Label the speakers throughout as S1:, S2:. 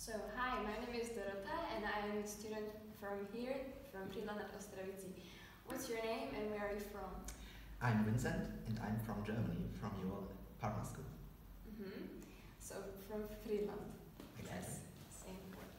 S1: So, hi, my name is Dorota and I'm a student from here, from Friedland at Ostrovici. What's your name and where are you from?
S2: I'm Vincent and I'm from Germany, from your partner school.
S1: So, from Friedland.
S2: Exactly.
S1: Yes, same word.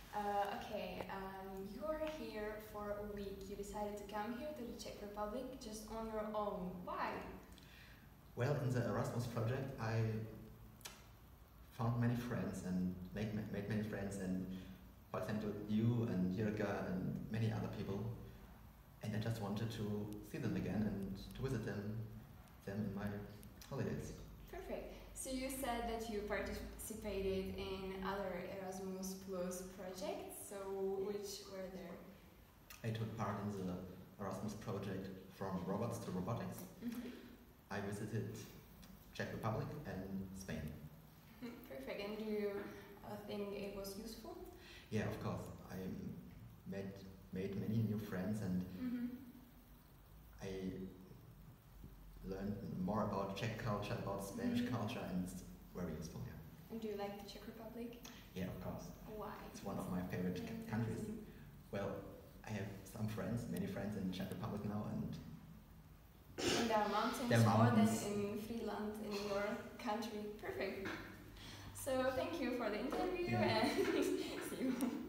S1: You're here for a week. You decided to come here to the Czech Republic just on your own. Why?
S2: Well, in the Erasmus project, I found many friends and made many friends, and for example, you and Jirka and many other people. And I just wanted to see them again and to visit them in my holidays.
S1: Perfect. So, you said that you participated in other Erasmus Plus projects. So, which were there?
S2: I took part in the Erasmus project from robots to robotics. I visited Czech Republic and Spain.
S1: Perfect. And do you think it was useful?
S2: Yeah, of course. I made many new friends, and I learned more about Czech culture, about Spanish culture, and it's very useful. Yeah.
S1: And do you like the Czech Republic?
S2: Yeah, of course.
S1: Why?
S2: It's one of my favorite countries. Well, I have some friends, many friends in Czech Republic now, and
S1: there are mountains
S2: There are
S1: more than
S2: mountains.
S1: in Friedland, in your country. Perfect. So thank you for the interview
S2: Yeah.
S1: and see you.